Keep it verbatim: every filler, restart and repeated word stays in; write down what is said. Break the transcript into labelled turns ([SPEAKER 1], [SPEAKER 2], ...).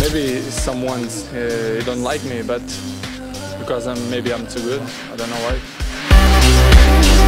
[SPEAKER 1] Maybe someone uh, don't like me, but because I'm maybe I'm too good. I don't know why.